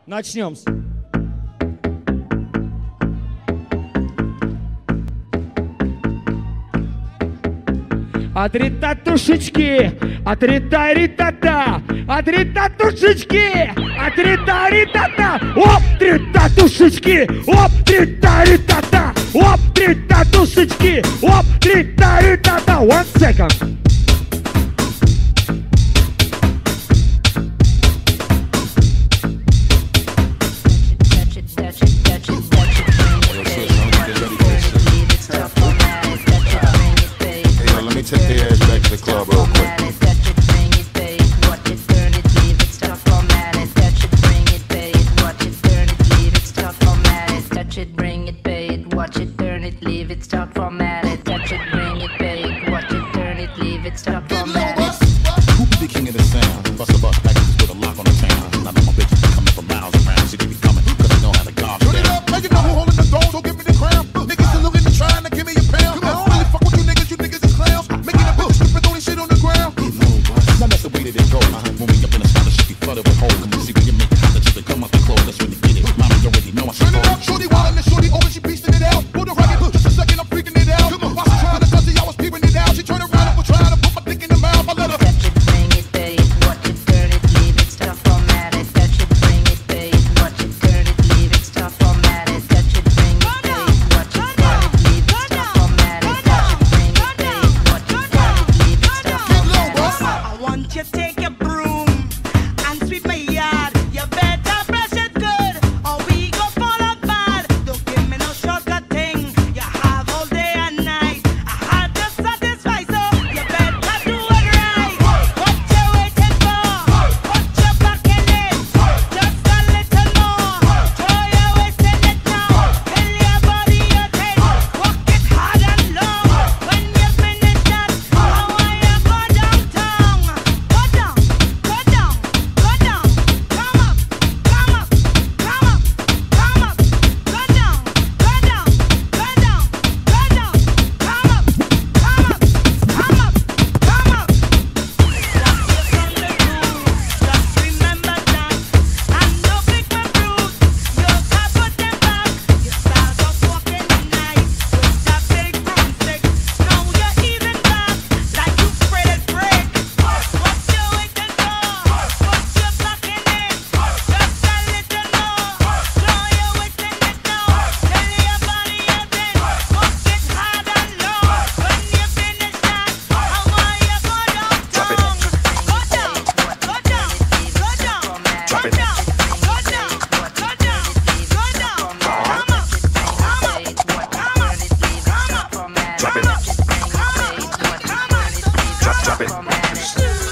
Начнем. Атрита-тушечки, атрита-ритата, атрита-тушечки, атрита-ритата, оп, трита-тушечки, оп, трита-ритата, оп, трита-тушечки, оп, трита-ритата. 1 second. Take their ass back to the club real quick. Touch it, bring it, pay it, watch it, turn it, leave it, start formatted. Touch it, bring it, pay it, watch it, turn it, leave it, start formatted. Who be the king of the sound? Bust a bus packages with a lock on the town. I know my bitches be coming from miles around. See, they be coming, cause they know how to gobble. Put it up, make it know who holding the throne, so give me the crown. Niggas still looking to trying to give me a pound. I don't really fuck with you niggas is clowns. Making a bill, stripping, throwing shit on the ground. Now that's the way that it go. When we up in the spot, the shit be flooded with holes. Come and see when you make it hot, the chick come out the clothes. That's when you get it. Mama, you already know I should Turn it up, shorty wildin' and shorty over, she piecing it out. Pull the rocket, just a second, I'm freaking it out. While she trying to touch it, I was peeping it out. She turned around and was trying to put my dick in the mouth. I let her touch it, bring it, pay it, watch it, turn it, leave it, start formatted. Touch it, bring it, pay it, watch it, turn it, leave it, start formatted. Touch it, bring it, pay it, watch it, turn it, leave it, start formatted. Touch it, bring it, pay it, watch it, turn it, leave it, start formatted. I want you to take a broom and sweep my yard. You better brush it good, or we go fall apart. Don't give me no shortcut thing. You have all day and night. I had to satisfy, so you better do it right. What you waiting for? Put your back in it. Just a little more. Throw your waist in it now. Fill your body up in. Work it hard and long. When you finish that, I want you go downtown. Go down, go down, go down. Come up, come up, come up, come up. Go down, go down, go down, go down. Come up, come up, come up, come up. Just from the roof, just remember that. And don't pick my bruise. You can't put them back. You start off walking nice with that big broomstick. Now you're even back like you spread break. What you waiting for? Put your back in it. Just a little more. Throw your waist in it now. Fill your body up in. Work it hard and long. When you finish that, I want you go downtown. Go down, go down, go down, go down, go down, go down, go down. Come up, come up, come up, come up, come up, come up, come up. drop it.